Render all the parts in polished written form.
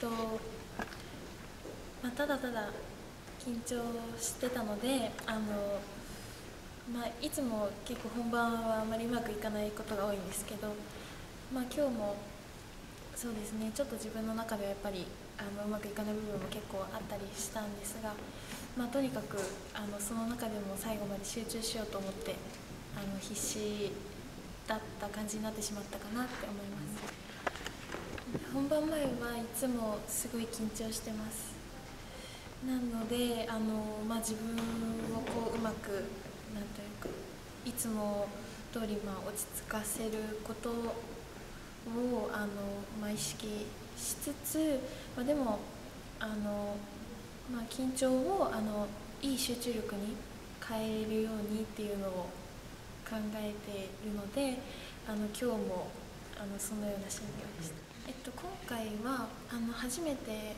ただただ緊張してたのでいつも結構本番はあまりうまくいかないことが多いんですけど、今日もそうですね、ちょっと自分の中ではやっぱりうまくいかない部分も結構あったりしたんですが、とにかくその中でも最後まで集中しようと思って必死だった感じになってしまったかなって思います。本番前はいつもすごい緊張してます。なので自分をうまくなんというかいつも通り落ち着かせることを意識しつつ、でも緊張をいい集中力に変えるようにっていうのを考えているので、今日もそのような心境でした。今回は初めて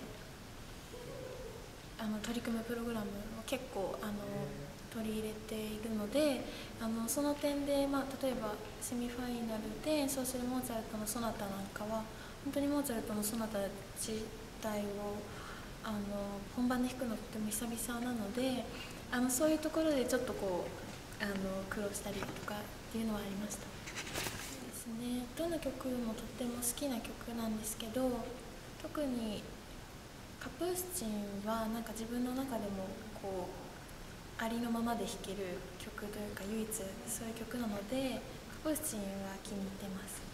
取り組むプログラムを結構取り入れているので、その点で、例えばセミファイナルで演奏するモーツァルトのソナタなんかは本当にモーツァルトのソナタ自体を本番で弾くのっても久々なので、そういうところでちょっと苦労したりとかっていうのはありました。ですね、どの曲もとっても好きな曲なんですけど、特にカプースチンはなんか自分の中でもありのままで弾ける曲というか唯一そういう曲なので、カプースチンは気に入ってます。